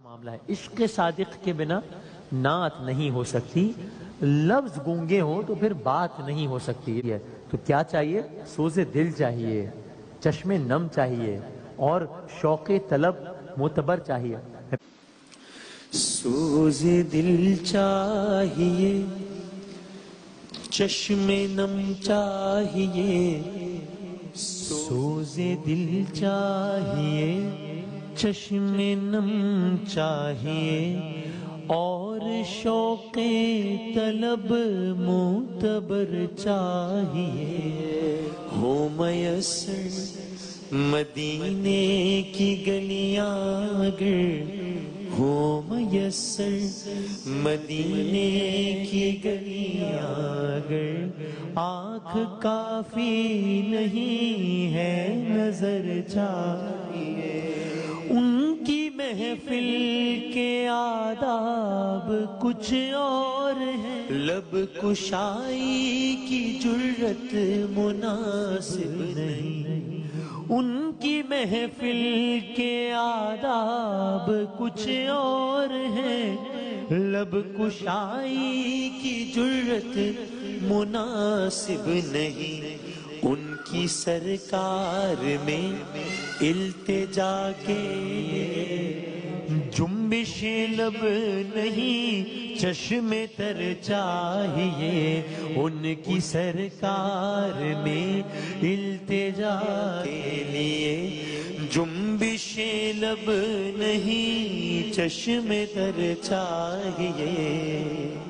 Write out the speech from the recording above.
معاملہ ہے. عشق صادق کے بنا نعت نہیں ہو سکتی، لفظ گونگے ہو تو پھر بات نہیں ہو سکتی ہے. تو کیا چاہیے؟ سوز دل چاہیے، چشم نم چاہیے اور شوق طلب معتبر چاہیے. سوز دل چاہیے، چشم نم چاہیے، سوز دل چاہیے، چشم نم چاہیے اور شوق طلب معتبر چاہیے. ہو میسر مدینے کی گلیاں اگر، ہو میسر مدینے کی گلیاں اگر، آنکھ کافی نہیں ہے نظر چاہیے. ان کی محفل کے آداب کچھ اور ہیں، لب کشائی کی جرت مناسب نہیں. ان کی محفل کے آداب کچھ اور ہیں، لب کشائی کی جرت مناسب نہیں. ان کی سرکار میں التجا کے جنبش لب نہیں چشم تر چاہیے. ان کی سرکار میں التجا کے لیے جنبش لب نہیں چشم تر چاہیے.